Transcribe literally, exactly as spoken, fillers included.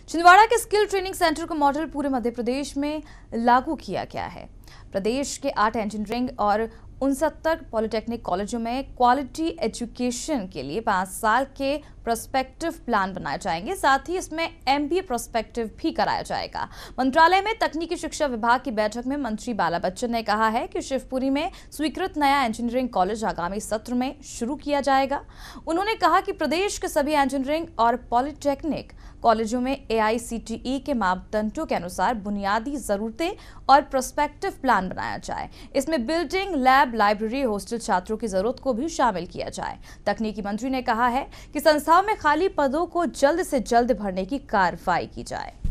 छिंदवाड़ा के skill training centre का मॉडल पूरे मध्य प्रदेश में लागू किया गया है। प्रदेश के आठ इंजीनियरिंग और उनसत्तर पॉलिटेक्निक कॉलेजों में क्वालिटी एजुकेशन के लिए पाँच साल के प्रोस्पेक्टिव प्लान बनाए जाएंगे। साथ ही इसमें एमबीए प्रोस्पेक्टिव भी कराया जाएगा। मंत्रालय में तकनीकी शिक्षा विभाग की बैठक में मंत्री बाला बच्चन ने कहा है कि शिवपुरी में स्वीकृत नया इंजीनियरिंग कॉलेज आगामी सत्र में शुरू किया जाएगा। उन्होंने कहा कि प्रदेश के सभी इंजीनियरिंग और पॉलिटेक्निक कॉलेजों में ए आई सी टी ई के मापदंडों के अनुसार बुनियादी जरूरतें और प्रोस्पेक्टिव प्लान बनाया जाए। इसमें बिल्डिंग, लैब, लाइब्रेरी, हॉस्टल छात्रों की जरूरत को भी शामिल किया जाए। तकनीकी मंत्री ने कहा है कि संस्थाओं में खाली पदों को जल्द से जल्द भरने की कार्रवाई की जाए।